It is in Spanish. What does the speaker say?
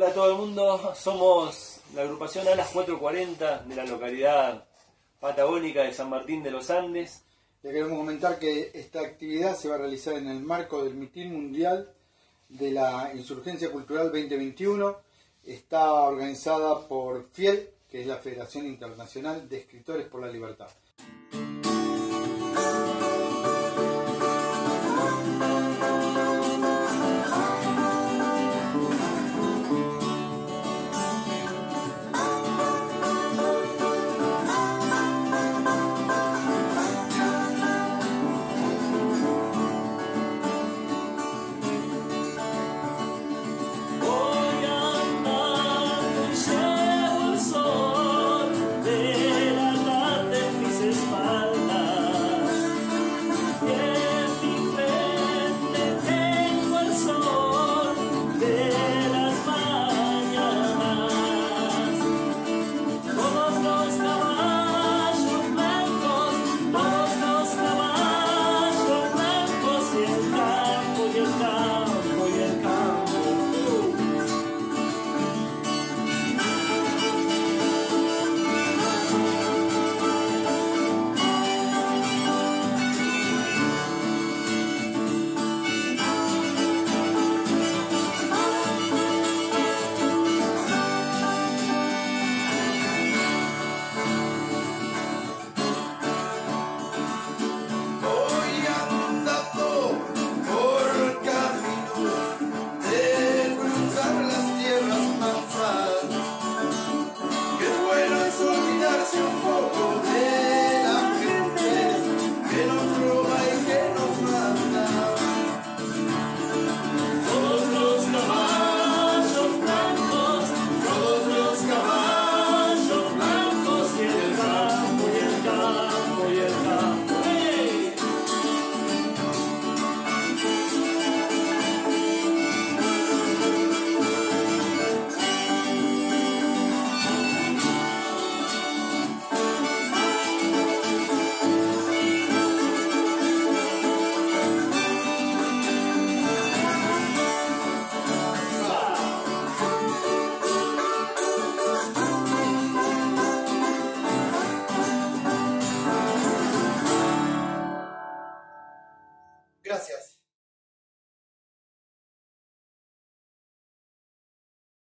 Hola a todo el mundo, somos la agrupación Alas 440 de la localidad patagónica de San Martín de los Andes. Le queremos comentar que esta actividad se va a realizar en el marco del Mitin Mundial de la Insurgencia Cultural 2021. Está organizada por FIEL, que es la Federación Internacional de Escritores por la Libertad.